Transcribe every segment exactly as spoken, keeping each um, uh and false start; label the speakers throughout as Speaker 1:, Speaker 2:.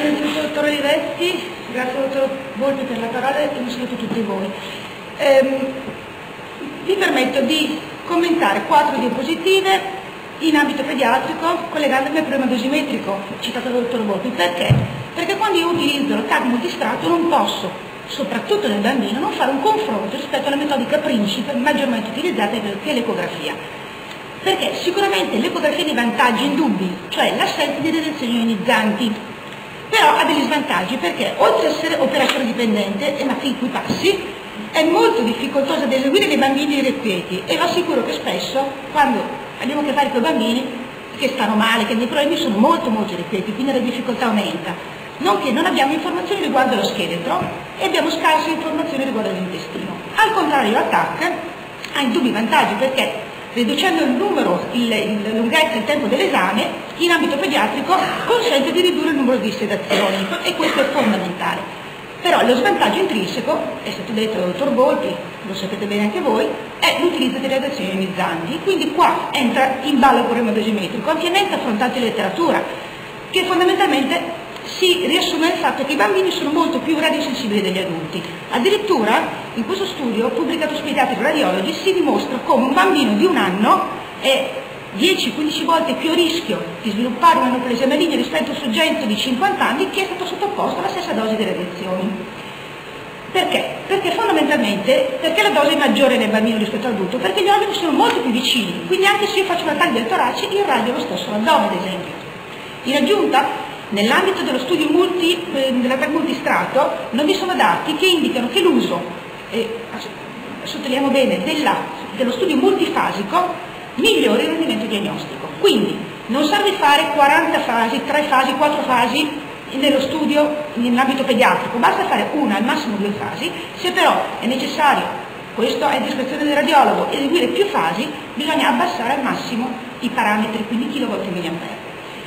Speaker 1: innanzitutto dottor Olivetti, grazie al dottor Volpi per la parola e un saluto a tutti voi. Ehm, vi permetto di commentare quattro diapositive in ambito pediatrico collegandomi al problema dosimetrico citato dal dottor Volpi. Perché? Perché quando io utilizzo il T A C multistratto non posso, soprattutto nel bambino, non fare un confronto rispetto alla metodica principe maggiormente utilizzata che è l'ecografia. Perché sicuramente l'ecografia ha dei vantaggi indubbi, cioè l'assenza di radiazioni ionizzanti, però ha degli svantaggi perché oltre ad essere operatore dipendente e ma fin qui passi, è molto difficoltosa da eseguire nei bambini irrequieti e vi assicuro che spesso quando abbiamo a che fare con i bambini che stanno male, che hanno dei problemi, sono molto molto irrequieti, quindi la difficoltà aumenta, nonché non abbiamo informazioni riguardo allo scheletro e abbiamo scarse informazioni riguardo all'intestino. Al contrario la T A C ha indubbi vantaggi perché riducendo il numero, il, la lunghezza e il tempo dell'esame, in ambito pediatrico consente di ridurre il numero di sedazioni e questo è fondamentale. Però lo svantaggio intrinseco, è stato detto dal dottor Volpi, lo sapete bene anche voi, è l'utilizzo delle radiazioni ionizzanti. Quindi qua entra in ballo il problema dosimetrico, ampiamente affrontato in letteratura, che fondamentalmente si riassume nel fatto che i bambini sono molto più radiosensibili degli adulti. Addirittura in questo studio pubblicato su Pediatric Radiology si dimostra come un bambino di un anno è dieci quindici volte più a rischio di sviluppare un'anoplesia maligna rispetto a un soggetto di cinquanta anni che è stato sottoposto alla stessa dose di radiazioni. Perché? Perché fondamentalmente, perché la dose è maggiore nel bambino rispetto all'adulto? Perché gli organi sono molto più vicini, quindi anche se io faccio una taglia del torace, io raggio lo stesso l'addome ad esempio. In aggiunta, nell'ambito dello studio multi, eh, della T A C multistrato non vi sono dati che indicano che l'uso, eh, sottolineiamo bene, della, dello studio multifasico migliora il rendimento diagnostico. Quindi non serve fare quaranta fasi, tre fasi, quattro fasi nello studio nell'ambito pediatrico, basta fare una, al massimo due fasi. Se però è necessario, questo è a discrezione del radiologo, eseguire più fasi, bisogna abbassare al massimo i parametri, quindi chilovolt per milliampere.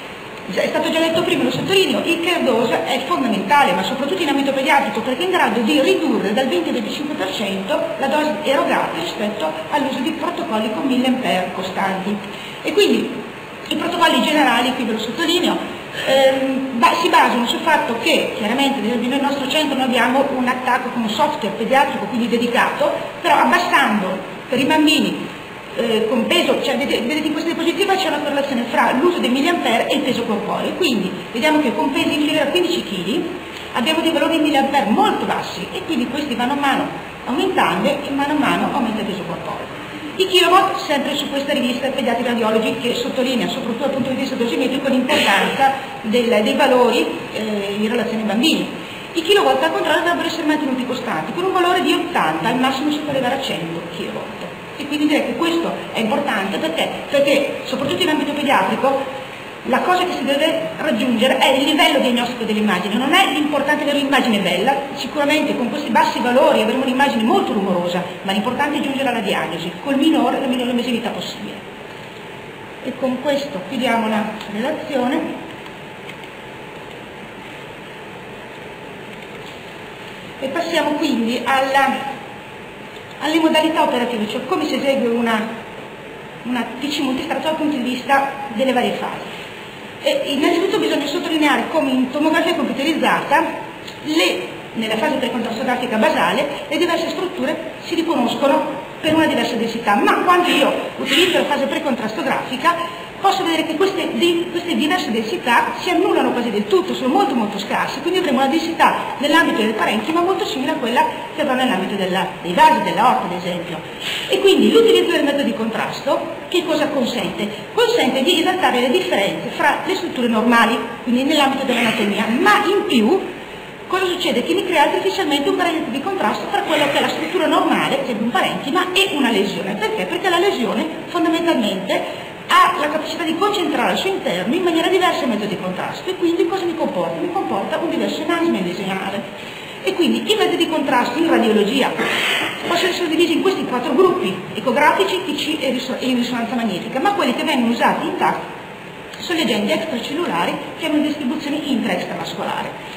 Speaker 1: È stato già detto prima, lo sottolineo, il care dose è fondamentale, ma soprattutto in ambito pediatrico, perché è in grado di ridurre dal venti al venticinque per cento la dose erogata rispetto all'uso di protocolli con mille ampere costanti. E quindi i protocolli generali, qui ve lo sottolineo, ehm, si basano sul fatto che, chiaramente nel nostro centro noi abbiamo un attacco con un software pediatrico, quindi dedicato, però abbassando per i bambini Eh, con peso, cioè vedete, vedete in questa diapositiva c'è una correlazione fra l'uso dei milliampere e il peso corporeo, quindi vediamo che con pesi inferiori a quindici chili abbiamo dei valori di milliampere molto bassi e quindi questi vanno a mano aumentando e mano a mano aumenta il peso corporeo. I kilowatt, sempre su questa rivista Pediatric Radiology, che sottolinea soprattutto dal punto di vista dosimetrico l'importanza del, dei valori eh, in relazione ai bambini. I kilowatt al contrario dovrebbero essere mantenuti costanti con un valore di ottanta, al massimo si può arrivare a cento kilowatt. E quindi direi che questo è importante perché, perché soprattutto in ambito pediatrico la cosa che si deve raggiungere è il livello diagnostico dell'immagine, non è l'importante avere un'immagine bella, sicuramente con questi bassi valori avremo un'immagine molto rumorosa, ma l'importante è giungere alla diagnosi, col minore la minore lesività possibile. E con questo chiudiamo la relazione. E passiamo quindi alla alle modalità operative, cioè come si esegue una, una T C multistrato dal punto di vista delle varie fasi. E innanzitutto bisogna sottolineare come in tomografia computerizzata, le, nella fase precontrastografica basale, le diverse strutture si riconoscono per una diversa densità, ma quando io utilizzo la fase precontrastografica posso vedere che queste, di, queste diverse densità si annullano quasi del tutto, sono molto molto scarse, quindi avremo una densità nell'ambito del parenchima molto simile a quella che avrò nell'ambito della, dei vasi, dell'aorta ad esempio. E quindi l'utilizzo del metodo di contrasto che cosa consente? Consente di esaltare le differenze fra le strutture normali, quindi nell'ambito dell'anatomia, ma in più cosa succede? Che mi crea artificialmente un gradiente di contrasto tra quello che è la struttura normale, ad esempio un parenchima, e una lesione. Perché? Perché la lesione fondamentalmente ha la capacità di concentrare al suo interno in maniera diversa il metodo di contrasto e quindi cosa mi comporta? Mi comporta un diverso enasima lesionale. E quindi i metodi di contrasto in radiologia possono essere divisi in questi quattro gruppi, ecografici, T C e in risonanza magnetica, ma quelli che vengono usati in T A C sono gli agenti extracellulari che hanno una distribuzione intra-extravascolare.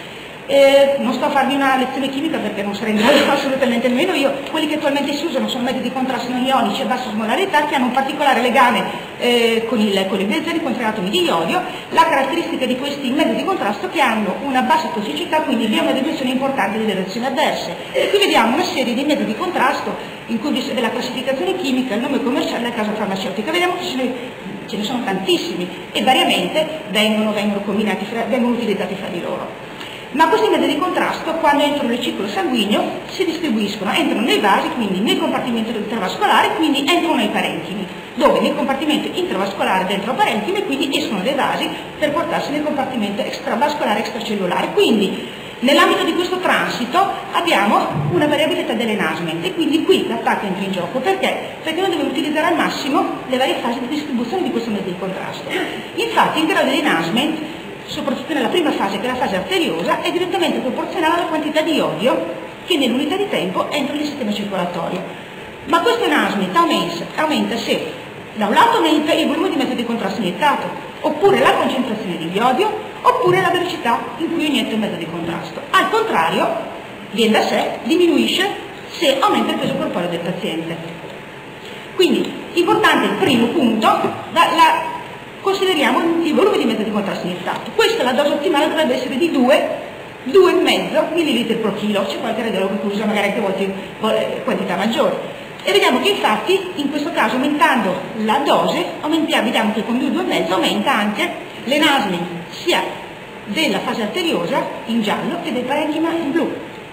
Speaker 1: Eh, non sto a farvi una lezione chimica perché non sarei in grado assolutamente nemmeno io. Quelli che attualmente si usano sono metodi di contrasto non ionici a bassa osmolarità che hanno un particolare legame eh, con, il, con i benzeni contro gli atomi di iodio. La caratteristica di questi metodi di contrasto è che hanno una bassa tossicità, quindi vi è una riduzione importante delle reazioni avverse. E qui vediamo una serie di metodi di contrasto in cui della classificazione chimica, il nome commerciale e la casa farmaceutica. Vediamo che ce ne, ce ne sono tantissimi e variamente vengono, vengono, combinati fra, vengono utilizzati fra di loro. Ma questi metodi di contrasto, quando entrano nel ciclo sanguigno, si distribuiscono, entrano nei vasi, quindi nel compartimento intravascolare, quindi entrano nei parenchimi, dove nel compartimento intravascolare dentro il parenchime, quindi escono dai vasi per portarsi nel compartimento extravascolare extracellulare. Quindi nell'ambito di questo transito abbiamo una variabilità dell'enhancement e quindi qui l'attacco entra in gioco. Perché? Perché noi dobbiamo utilizzare al massimo le varie fasi di distribuzione di questo metodo di contrasto. Infatti il grado di enhancement, soprattutto nella prima fase, che è la fase arteriosa, è direttamente proporzionale alla quantità di iodio che nell'unità di tempo entra nel sistema circolatorio. Ma questo enhancement aumenta se da un lato aumenta il volume di metodo di contrasto iniettato, oppure la concentrazione di iodio, oppure la velocità in cui inietto il metodo di contrasto. Al contrario, viene da sé, diminuisce se aumenta il peso corporeo del paziente. Quindi, importante il primo punto, la, la, consideriamo il volume di metodo di contrasto iniettato. Questa, la dose ottimale dovrebbe essere di due, due virgola cinque millilitri per chilo, c'è qualche radiologo che usa magari anche volte quantità maggiori. E vediamo che infatti in questo caso, aumentando la dose, aumentiamo, vediamo che con due virgola cinque aumenta anche l'enhancement sia della fase arteriosa in giallo che del parenchima in blu.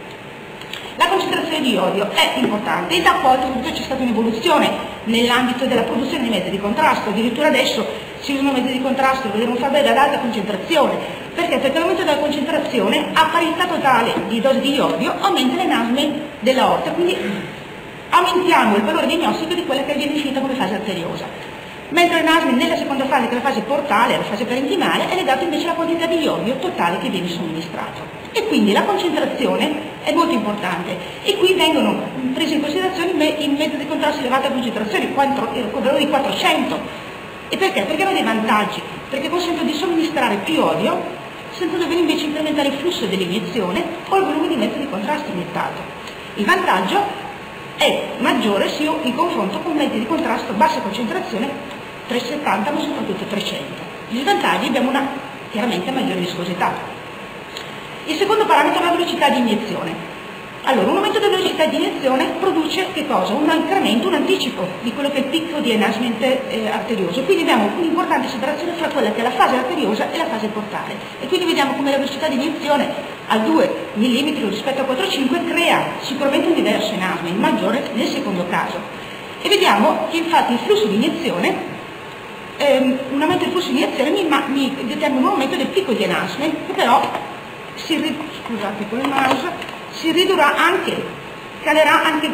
Speaker 1: La concentrazione di iodio è importante e da poi c'è stata un'evoluzione nell'ambito della produzione di metodi di contrasto. Addirittura adesso si usano metodi di contrasto, lo vedremo fare bene, ad alta concentrazione. Perché? Perché l'aumento della concentrazione a parità totale di dose di iodio aumenta l'enhancement dell'aorta, quindi aumentiamo il valore diagnostico di quella che viene definita come fase arteriosa. Mentre l'enhancement nella seconda fase, che è la fase portale, la fase parenchimale, è legato invece alla quantità di iodio totale che viene somministrato. E quindi la concentrazione è molto importante. E qui vengono presi in considerazione i metodi di contrasto di elevata concentrazione, con valori di quattrocento. E perché? Perché hanno dei vantaggi, perché consentono di somministrare più iodio senza dover invece incrementare il flusso dell'iniezione o il volume di metodo di contrasto iniettato. Il vantaggio è maggiore se io in confronto con metodi di contrasto a bassa concentrazione, trecentosettanta ma soprattutto trecento. Gli svantaggi abbiamo una chiaramente maggiore viscosità. Il secondo parametro è la velocità di iniezione. Allora, un aumento della velocità di iniezione produce che cosa? Un incremento, un anticipo di quello che è il picco di enhancement eh, arterioso. Quindi abbiamo un'importante separazione fra quella che è la fase arteriosa e la fase portale. E quindi vediamo come la velocità di iniezione a due millimetri rispetto a quattro virgola cinque crea sicuramente un diverso enhancement, maggiore nel secondo caso. E vediamo che infatti il flusso di iniezione, ehm, un aumento del flusso di iniezione mi, mi determina un aumento del picco di enhancement, che però si, scusate, con il mouse, si ridurrà anche, calerà anche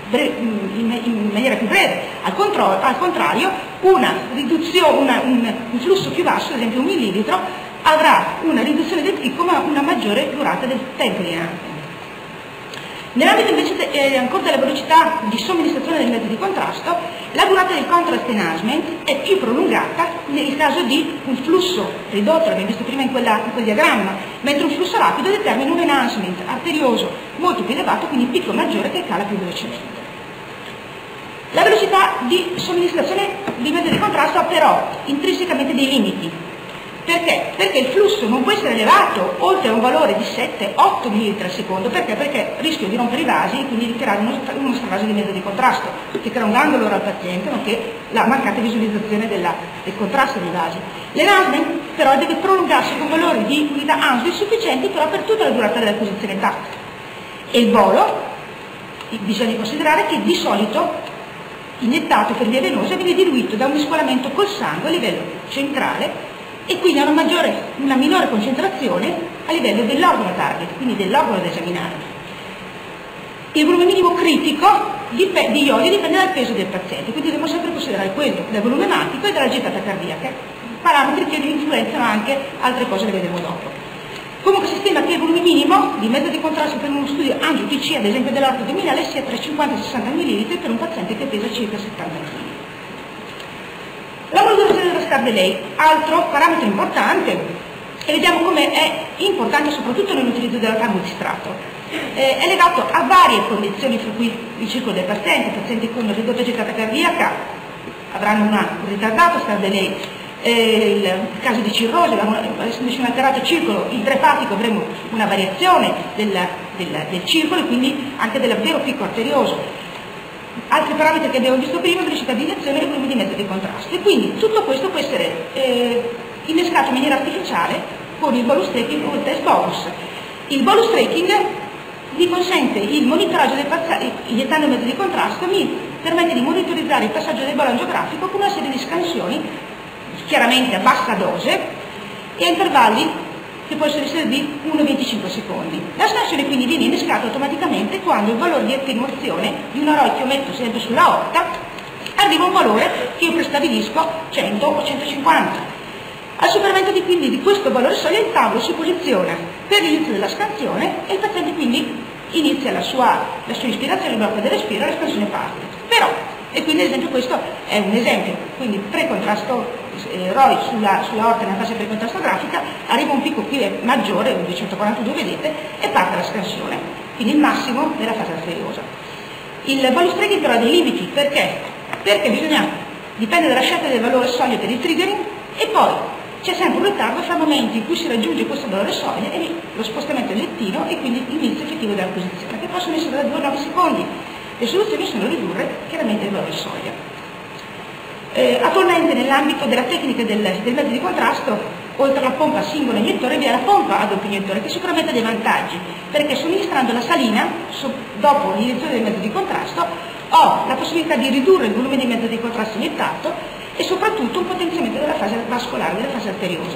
Speaker 1: in maniera più breve. Al, al contrario, una riduzione, una, un, un flusso più basso, ad esempio un millilitro, avrà una riduzione del picco ma una maggiore durata del tempo di enhancement. Nell'ambito invece eh, ancora della velocità di somministrazione del metodo di contrasto, la durata del contrast enhancement è più prolungata nel caso di un flusso ridotto, l'abbiamo visto prima in, quella, in quel diagramma, mentre un flusso rapido determina un enhancement arterioso molto più elevato, quindi picco maggiore che cala più velocemente. La velocità di somministrazione di metodo di contrasto ha però intrinsecamente dei limiti. Perché? Perché il flusso non può essere elevato oltre a un valore di sette otto millilitri al secondo. Perché? Perché rischio di rompere i vasi e quindi di creare uno, uno stravaso di metodo di contrasto, che crea un danno al paziente, nonché la mancata visualizzazione della, del contrasto dei vasi. L'enhancement però deve prolungarsi con valori di unità Ansel sufficienti però per tutta la durata della posizione tattica. E il volo, bisogna considerare che di solito iniettato per via venosa viene diluito da un mescolamento col sangue a livello centrale e quindi ha una, maggiore, una minore concentrazione a livello dell'organo target, quindi dell'organo da esaminare. Il volume minimo critico di, di iodio dipende dal peso del paziente, quindi dobbiamo sempre considerare quello, dal volume ematico e dalla gettata cardiaca, parametri che influenzano anche altre cose, le vedremo dopo. Comunque si stima che il volume minimo di metodo di contrasto per uno studio angio T C, ad esempio dell'orto addominale, sia tra cinquanta e sessanta millilitri per un paziente che pesa circa settanta chili. La valutazione dello Star Delay, altro parametro importante, e vediamo come è importante soprattutto nell'utilizzo della T A C multistrato. Eh, è legato a varie condizioni, fra cui il ciclo del paziente. I pazienti con ridotta agitata cardiaca avranno una ritardata star delay, eh, il, il caso di cirrosi, essendoci un alterato circolo idroepatico, avremo una variazione del, del, del circolo e quindi anche del vero picco arterioso. Altri parametri che abbiamo visto prima, velocità di iniezione e volume di mezzo di contrasto. E quindi tutto questo può essere eh, innescato in maniera artificiale con il bolus tracking o il test bonus. Il bolus tracking mi consente il monitoraggio del paziente, iniettando mezzo di contrasto, mi permette di monitorizzare il passaggio del balloon geografico con una serie di scansioni, chiaramente a bassa dose, e a intervalli che possono essere di uno virgola venticinque secondi. La scansione quindi viene innescata automaticamente quando il valore di attenuazione di una R O I che io metto sempre sulla aorta arriva a un valore che io prestabilisco cento o centocinquanta. Al superamento di, quindi, di questo valore soglia, il tavolo si posiziona per l'inizio della scansione e il paziente quindi inizia la sua, la sua ispirazione, il blocco del respiro e la scansione parte. Però, e quindi ad esempio questo è un esempio, quindi pre-contrasto eh, R O I sulla, sulla aorta nella fase pre-contrasto grafica, arriva un picco qui maggiore, duecentoquarantadue vedete, e parte la scansione, quindi il massimo della fase arteriosa. Il bolus tracking però ha dei limiti, perché? Perché bisogna, dipende dalla scelta del valore soglia per il triggering, e poi c'è sempre un ritardo fra momenti in cui si raggiunge questo valore soglia e lo spostamento del lettino e quindi l'inizio effettivo della posizione, che possono essere da due a nove secondi. Le soluzioni sono ridurre chiaramente il valore soglia. Eh, attualmente nell'ambito della tecnica del, del mezzo di contrasto, oltre alla pompa singola iniettore, vi è la pompa a doppio iniettore, che sicuramente ha dei vantaggi, perché somministrando la salina so, dopo l'iniezione del mezzo di contrasto ho la possibilità di ridurre il volume di mezzo di contrasto iniettato e soprattutto un potenziamento della fase vascolare, della fase arteriosa.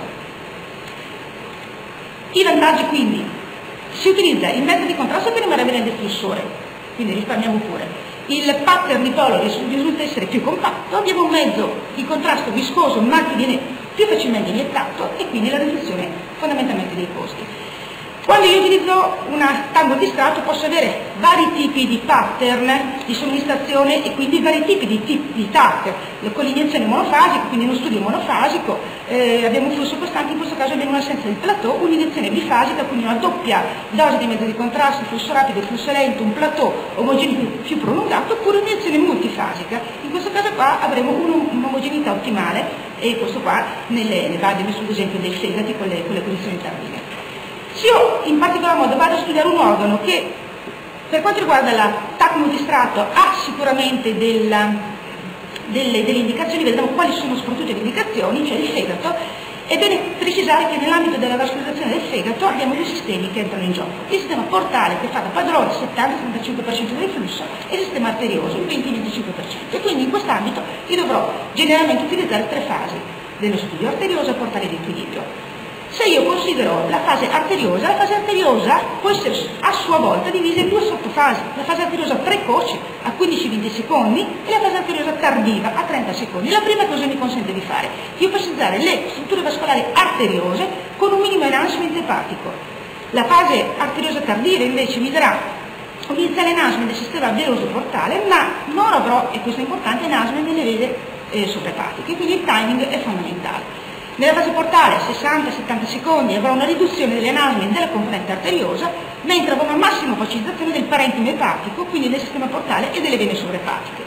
Speaker 1: I vantaggi quindi: si utilizza il mezzo di contrasto per rimanere nel deflussore, quindi risparmiamo pure. Il pattern di polo risulta essere più compatto, abbiamo un mezzo di contrasto viscoso ma che viene più facilmente iniettato e quindi la riduzione fondamentalmente dei costi. Quando io utilizzo una T A C multistrato posso avere vari tipi di pattern di somministrazione e quindi vari tipi di, tipi di T A C, con l'iniezione monofasica, quindi uno studio monofasico, eh, abbiamo un flusso costante, in questo caso abbiamo un'assenza del plateau, un'iniezione bifasica, quindi una doppia dose di mezzo di contrasto, flusso rapido, flusso lento, un plateau omogeneo più, più prolungato, oppure un'iniezione multifasica. In questo caso qua avremo un'omogeneità ottimale e questo qua nelle, ne va messo l'esempio dei fegati con le, con le posizioni tardive. Se io in particolar modo vado a studiare un organo che per quanto riguarda la T A C multistrato ha sicuramente della, delle, delle indicazioni, vedremo quali sono soprattutto le indicazioni, cioè il fegato, è bene precisare che nell'ambito della vascolarizzazione del fegato abbiamo due sistemi che entrano in gioco. Il sistema portale che fa da padrone il settanta settantacinque per cento del flusso e il sistema arterioso il venti venticinque per cento. E quindi in quest'ambito io dovrò generalmente utilizzare tre fasi dello studio: arteriosa, portale di equilibrio. Se io considero la fase arteriosa, la fase arteriosa può essere a sua volta divisa in due sottofasi: la fase arteriosa precoce a quindici venti secondi e la fase arteriosa tardiva a trenta secondi. La prima cosa mi consente di fare? Di ipotizzare le strutture vascolari arteriose con un minimo enhancement epatico. La fase arteriosa tardiva invece mi darà un iniziale enhancement del sistema venoso portale, ma non avrò, e questo è importante, enhancement delle vene eh, sopraepatiche, quindi il timing è fondamentale. Nella fase portale sessanta settanta secondi avrò una riduzione dell'enhancement della componente arteriosa, mentre avrò una massima facilitazione del parenchimo epatico, quindi del sistema portale e delle vene sovraepatiche.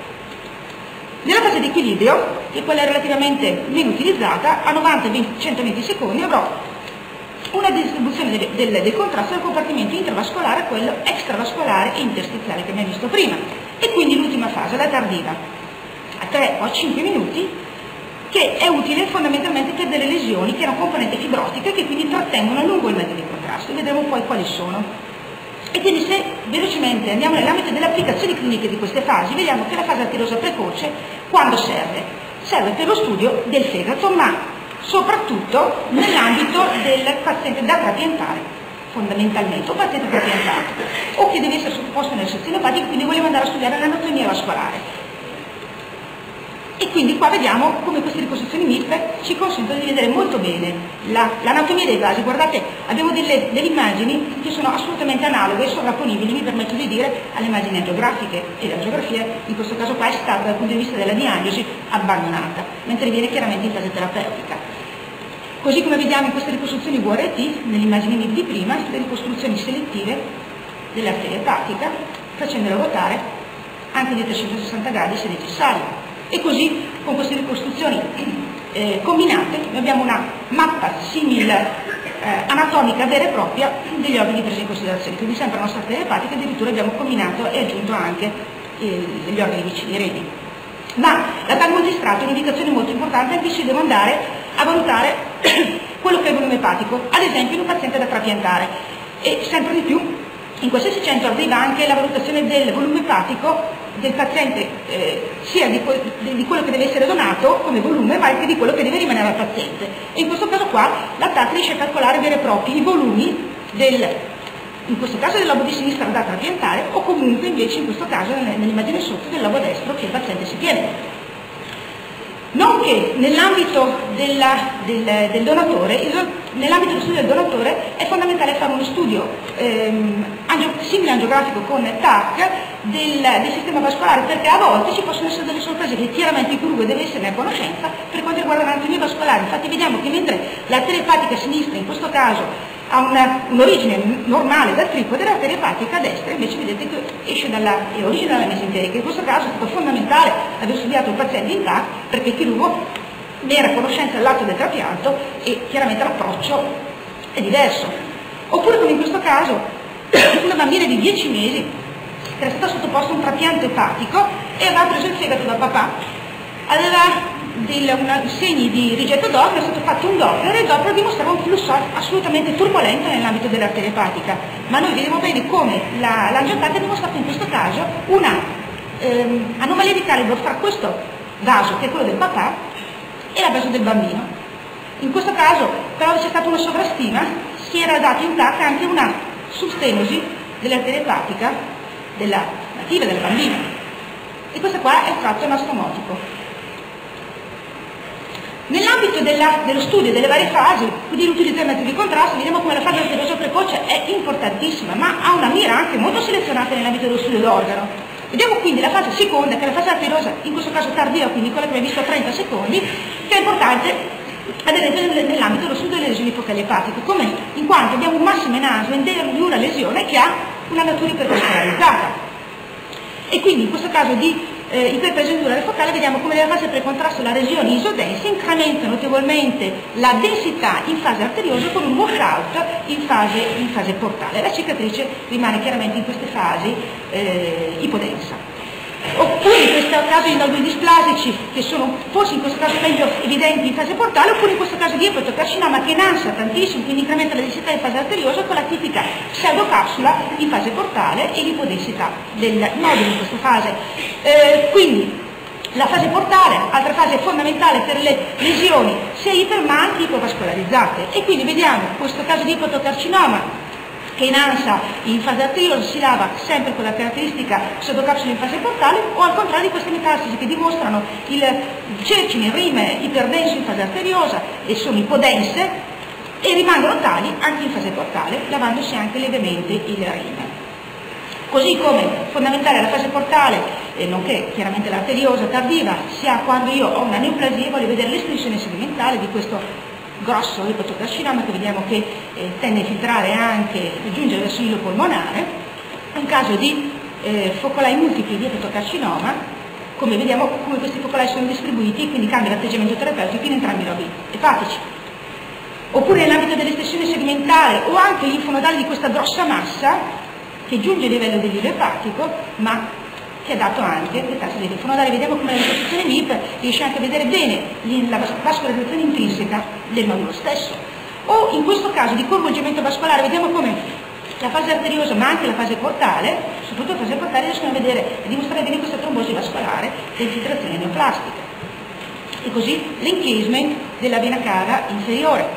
Speaker 1: Nella fase di equilibrio, che quella è relativamente meno utilizzata, a novanta centoventi secondi avrò una distribuzione del, del, del contrasto del compartimento intravascolare a quello extravascolare e interstiziale che abbiamo visto prima. E quindi l'ultima fase, la tardiva, a tre o a cinque minuti, che è utile fondamentalmente per delle lesioni che hanno componente fibrotica e che quindi trattengono a lungo il mezzo di contrasto, e vedremo poi quali sono. E quindi se velocemente andiamo nell'ambito delle applicazioni cliniche di queste fasi, vediamo che la fase arteriosa precoce quando serve? Serve per lo studio del fegato, ma soprattutto nell'ambito del paziente da trapiantare, fondamentalmente, o paziente trapiantato, o che deve essere sottoposto nel sezione epatica, quindi vogliamo andare a studiare l'anatomia vascolare. E quindi qua vediamo come queste ricostruzioni miste ci consentono di vedere molto bene l'anatomia dei vasi. Guardate, abbiamo delle, delle immagini che sono assolutamente analoghe e sovrapponibili, mi permetto di dire, alle immagini angiografiche, e la geografia in questo caso qua è stata dal punto di vista della diagnosi abbandonata, mentre viene chiaramente in fase terapeutica. Così come vediamo in queste ricostruzioni V R T, nell'immagine di prima, le ricostruzioni selettive dell'arteria epatica, facendole ruotare anche di trecentosessanta gradi se necessario. E così con queste ricostruzioni eh, combinate abbiamo una mappa simile eh, anatomica vera e propria degli organi presi in considerazione. Quindi sempre la nostra arteria epatica addirittura abbiamo combinato e aggiunto anche eh, gli organi vicini, i reni. Ma da tal magistrato è un'indicazione molto importante anche se devo andare a valutare quello che è il volume epatico, ad esempio in un paziente da trapiantare. E sempre di più in qualsiasi centro arriva anche la valutazione del volume epatico del paziente, eh, sia di, que di quello che deve essere donato come volume, ma anche di quello che deve rimanere al paziente. E in questo caso qua la T A C riesce a calcolare veri e propri i volumi del, in questo caso del lobo di sinistra da trapiantare, o comunque invece in questo caso nell'immagine sotto del lobo destro che il paziente si tiene. Nonché nell'ambito del, del donatore, nell'ambito dello studio del donatore è fondamentale fare uno studio ehm, angio, simile angiografico con T A C del, del sistema vascolare, perché a volte ci possono essere delle sorprese che chiaramente il chirurgo deve esserne a conoscenza per quanto riguarda l'anatomia vascolare. Infatti vediamo che mentre l'arteria epatica sinistra in questo caso ha un'origine un normale dal tripode, l'arteria epatica destra invece vedete che esce dalla origine dalla mesenterica. In questo caso è stato fondamentale aver studiato il paziente in T A C perché il chirurgo ne era a conoscenza dell'atto del trapianto e chiaramente l'approccio è diverso. Oppure come in questo caso una bambina di dieci mesi che era stata sottoposta a un trapianto epatico e aveva preso il fegato da papà, aveva Del, una, segni di rigetto Doppler, è stato fatto un Doppler e il Doppler dimostrava un flusso assolutamente turbolento nell'ambito dell'arteria epatica, ma noi vediamo bene come l'angiotaca ha dimostrato in questo caso una ehm, anomalia di calibro fra questo vaso, che è quello del papà, e la vaso del bambino. In questo caso però c'è stata una sovrastima, si era data in T A C anche una sustenosi dell'arteria epatica della nativa, della bambina, e questo qua è fatto anastomotico. Nell'ambito dello studio delle varie fasi, quindi l'utilizzo dei metodi di contrasto, vediamo come la fase arteriosa precoce è importantissima, ma ha una mira anche molto selezionata nell'ambito dello studio d'organo. Vediamo quindi la fase seconda, che è la fase arteriosa, in questo caso tardiva, quindi quella che abbiamo visto a trenta secondi, che è importante ad esempio nell'ambito dello studio delle lesioni focali epatiche, come in quanto abbiamo un massimo enaso di una lesione che ha una natura ipervascolarizzata. E quindi in questo caso di Eh, iperpressione durale focale vediamo come nella fase precontrasto la lesione isodensa incrementa notevolmente la densità in fase arteriosa con un washout in fase, in fase portale. La cicatrice rimane chiaramente in queste fasi eh, ipodensa. Oppure in questo caso di noduli displasici che sono forse in questo caso meglio evidenti in fase portale, oppure in questo caso di epatocarcinoma che inansa tantissimo, quindi incrementa la densità in fase arteriosa con la tipica pseudocapsula in fase portale e l'ipodensità del nodulo in questa fase. Eh, quindi la fase portale, altra fase fondamentale per le lesioni sia iper ma anche ipovascolarizzate, e quindi vediamo questo caso di epatocarcinoma che in ansa in fase arteriosa si lava sempre con la caratteristica pseudocapsula in fase portale, o al contrario di queste metastasi che dimostrano il cercine, il rime iperdenso in fase arteriosa e sono ipodense e rimangono tali anche in fase portale, lavandosi anche levemente il rime. Così come fondamentale la fase portale, eh, nonché chiaramente l'arteriosa tardiva, si ha quando io ho una neoplasia e voglio vedere l'estensione segmentale di questo grosso epatocarcinoma che vediamo che eh, tende a infiltrare anche e giungere verso il polmonare. In caso di eh, focolai multipli di epatocarcinoma, come vediamo come questi focolai sono distribuiti e quindi cambia l'atteggiamento terapeutico in entrambi i lobi epatici. Oppure nell'ambito dell'estensione segmentale o anche linfonodale di questa grossa massa che giunge a livello del livello epatico, ma che ha dato anche le tasse dei linfonodali. Vediamo come la ricostruzione M I P riesce anche a vedere bene la vascolarizzazione intrinseca del nodulo stesso. O in questo caso di coinvolgimento vascolare vediamo come la fase arteriosa ma anche la fase portale, soprattutto la fase portale, riescono a vedere e dimostrare bene questa trombosi vascolare e infiltrazione neoplastica. E così l'encasement della vena cava inferiore.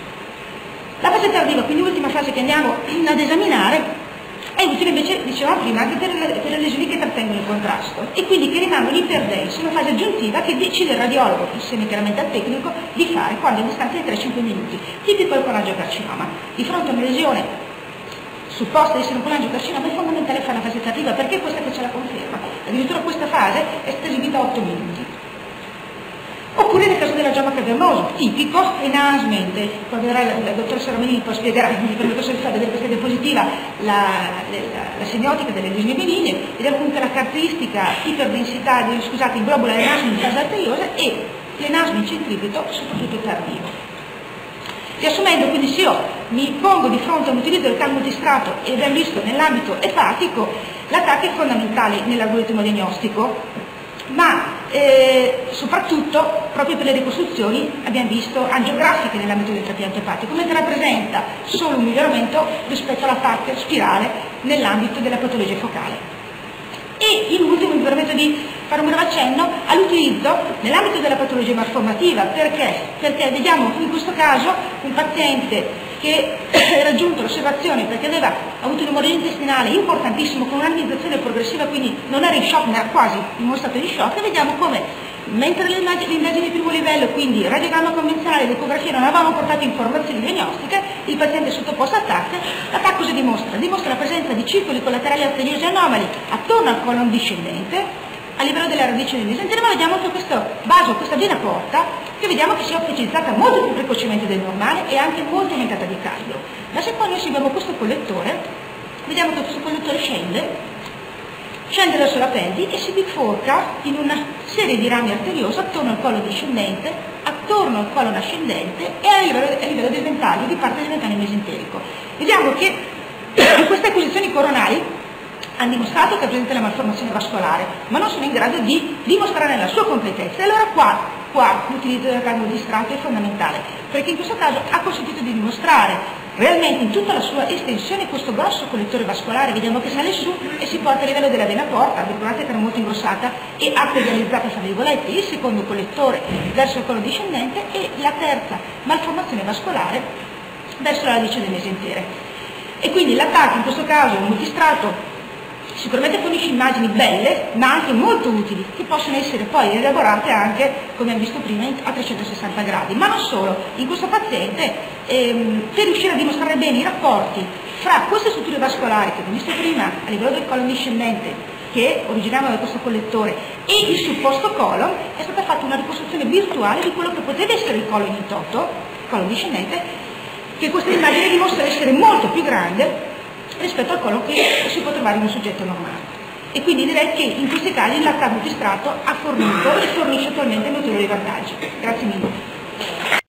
Speaker 1: La fase tardiva, quindi l'ultima fase che andiamo ad esaminare, è utile invece, dicevamo prima, anche per le, per le lesioni che trattengono il contrasto e quindi che rimangono iperdense, una fase aggiuntiva che decide il radiologo, insieme chiaramente al tecnico, di fare quando è a distanza di tre cinque minuti, tipico del colangiocarcinoma. Di fronte a una lesione supposta di essere un colangiocarcinoma è fondamentale fare la fase tardiva, perché è questa che ce la conferma. Addirittura questa fase è stata eseguita a otto minuti. Oppure nel caso della giama cavernoso, tipico, enasment, poi vedrà la, la dottoressa Romanini poi spiegherà, quindi per il corso di fare della questa diapositiva la, la, la semiotica delle lesioni benigne, ed è appunto la caratteristica iperdensità, di, scusate, in globola enasment in fase arteriosa e l'enasment centripeto soprattutto tardivo. Riassumendo, quindi se io mi pongo di fronte a un utilizzo del T A C multistrato e abbiamo visto nell'ambito epatico, l'A T A C è fondamentale nell'algoritmo diagnostico, ma eh, soprattutto proprio per le ricostruzioni abbiamo visto angiografiche nell'ambito del trapianto epatico, mentre rappresenta solo un miglioramento rispetto alla T A C spirale nell'ambito della patologia focale. E in ultimo mi permetto di fare un breve accenno all'utilizzo nell'ambito della patologia malformativa. Perché? Perché vediamo in questo caso un paziente che ha raggiunto l'osservazione perché aveva avuto un tumore intestinale importantissimo con un'analizzazione progressiva, quindi non era in shock, ma era quasi in uno stato di shock, e vediamo come mentre le indagini di primo livello, quindi radiogramma convenzionale ed ecografia, non avevano portato informazioni diagnostiche, il paziente è sottoposto a T A C. La T A C cosa dimostra? Dimostra la presenza di circoli collaterali arteriosi anomali attorno al colon discendente, a livello della radice del mesentere, ma vediamo anche questo vaso, questa vena porta, che vediamo che si è optimizzata molto più precocemente del normale e anche molto aumentata di cardio. Ma se poi noi seguiamo questo collettore, vediamo che questo collettore scende, scende verso la pelvi e si biforca in una serie di rami arteriosi attorno al collo discendente, attorno al collo ascendente e a livello, a livello del ventaglio, di parte del ventaglio mesenterico. Vediamo che queste acquisizioni coronali hanno dimostrato che è presente la malformazione vascolare, ma non sono in grado di dimostrare la sua completezza. E allora qua, qua l'utilizzo del rango di strato è fondamentale, perché in questo caso ha consentito di dimostrare realmente in tutta la sua estensione questo grosso collettore vascolare. Vediamo che sale su e si porta a livello della vena porta, ricordate che era molto ingrossata e arterializzata fra virgolette, il secondo collettore verso il collo discendente e la terza malformazione vascolare verso la radice del mesentere. E quindi l'attacco in questo caso è un multistrato, sicuramente fornisce immagini belle, ma anche molto utili, che possono essere poi elaborate anche, come abbiamo visto prima, a trecentosessanta gradi. Ma non solo, in questo paziente, ehm, per riuscire a dimostrare bene i rapporti fra queste strutture vascolari che abbiamo visto prima a livello del colon discendente, che originavano da questo collettore, e il supposto colon, è stata fatta una ricostruzione virtuale di quello che poteva essere il colon in toto, il colon discendente, che questa immagine dimostra essere molto più grande rispetto al colon che si può trovare in un soggetto normale. E quindi direi che in questi casi l'A T A C multistrato ha fornito e fornisce attualmente notevoli vantaggi. Grazie mille.